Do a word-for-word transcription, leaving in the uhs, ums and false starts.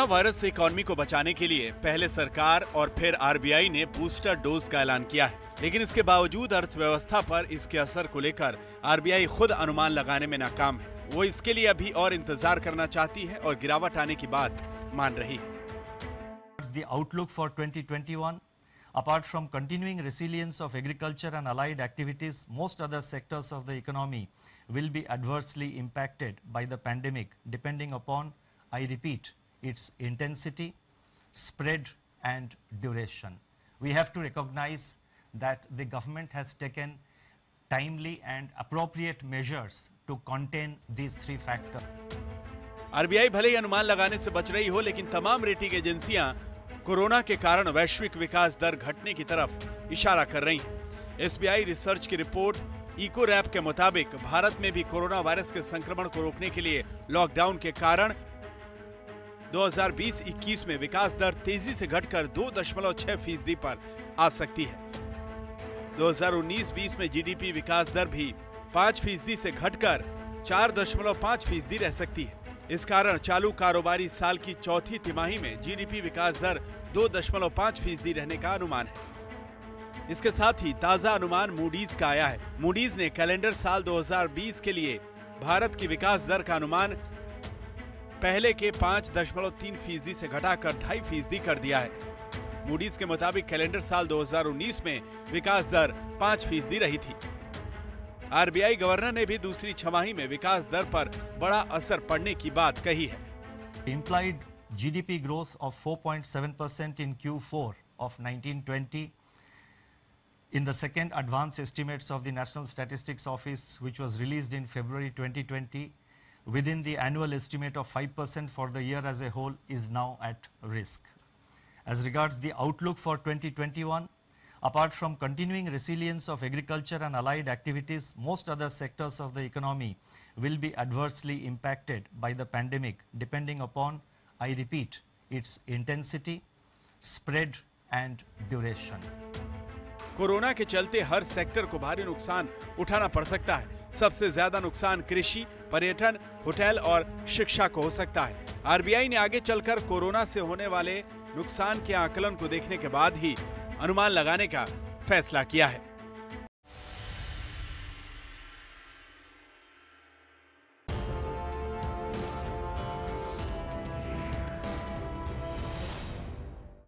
Corona virus से economy को बचाने के लिए पहले सरकार और फिर आरबीआई ने बूस्टर डोज का ऐलान किया है, लेकिन इसके बावजूद अर्थव्यवस्था पर इसके असर को लेकर आरबीआई खुद अनुमान लगाने में नाकाम है। वो इसके लिए अभी और इंतजार करना चाहती है और गिरावट आने की बात मान रही है। The outlook for twenty twenty-one, apart from continuing resilience of agriculture and allied activities, most other sectors of the economy will be adversely impacted by the pandemic, depending upon, I repeat, its intensity, spread and duration. We have to recognize that the government has taken timely and appropriate measures to contain these three factors. RBI भले ही अनुमान लगाने से बच रही हो, लेकिन तमाम रेटिंग एजेंसियां कोरोना के कारण वैश्विक विकास दर घटने की तरफ इशारा कर रही हैं। एसबीआई रिसर्च की रिपोर्ट इकोरैप के मुताबिक भारत में भी कोरोना वायरस के संक्रमण को रोकने के लिए लॉकडाउन के कारण दो हज़ार बीस इक्कीस में विकास दर तेजी से घटकर दो दशमलव छह फीसदी पर आ सकती है। दो हज़ार उन्नीस बीस में जीडीपी विकास दर भी पाँच फीसदी से घटकर चार दशमलव पाँच फीसदी रह सकती है। इस कारण चालू कारोबारी साल की चौथी तिमाही में जीडीपी विकास दर दो दशमलव पाँच फीसदी रहने का अनुमान है। इसके साथ ही ताजा अनुमान मूडीज का आया है। मूडीज ने कैलेंडर साल दो हज़ार बीस के लिए भारत की विकास दर का अनुमान पहले के पाँच दशमलव तीन फीसदी से घटाकर ढाई फीसदी कर दिया है। मूडीज के मुताबिक कैलेंडर साल दो हज़ार उन्नीस में विकास दर पाँच फीसदी रही थी। आरबीआई गवर्नर ने भी दूसरी छमाही में विकास दर पर बड़ा असर पड़ने की बात कही है। Implied G D P growth of four point seven percent in Q four of nineteen twenty in the second advance estimates of the National Statistics Office, which was released in February twenty twenty, within the annual estimate of five percent for the year as a whole, is now at risk. As regards the outlook for twenty twenty-one, apart from continuing resilience of agriculture and allied activities, most other sectors of the economy will be adversely impacted by the pandemic, depending upon, I repeat, its intensity, spread and duration. Corona के चलते हर sector को भारी नुकसान उठाना पड़ सकता है। सबसे ज्यादा नुकसान कृषि, पर्यटन, होटल और शिक्षा को हो सकता है। आरबीआई ने आगे चलकर कोरोना से होने वाले नुकसान के आकलन को देखने के बाद ही अनुमान लगाने का फैसला किया है।